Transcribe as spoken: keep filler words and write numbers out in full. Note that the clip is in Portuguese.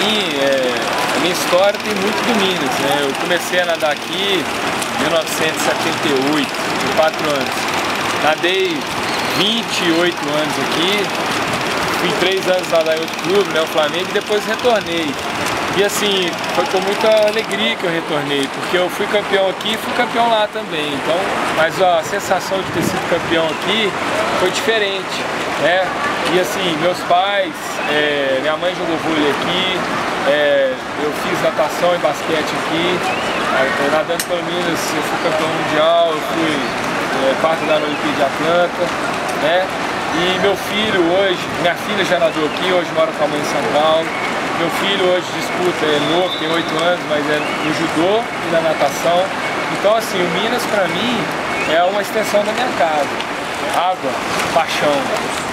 mim, é, a minha história tem muito do Minas, né? Eu comecei a nadar aqui em mil novecentos e setenta e oito, com quatro anos. Nadei vinte e oito anos aqui, fui três anos nadar em outro clube, né, o Flamengo, e depois retornei. E assim, foi com muita alegria que eu retornei, porque eu fui campeão aqui e fui campeão lá também. Então, mas ó, a sensação de ter sido campeão aqui foi diferente, né? E assim, meus pais, é, minha mãe jogou vôlei aqui, é, eu fiz natação e basquete aqui, é, nadando pelo Minas, eu fui campeão mundial, eu fui é, quarto da Olimpíada de Atlanta, né? E meu filho hoje, minha filha já nadou aqui, hoje mora com a mãe em São Paulo. Meu filho hoje disputa, é novo, tem oito anos, mas é no judô e na natação. Então assim, o Minas para mim é uma extensão da minha casa. Água, paixão.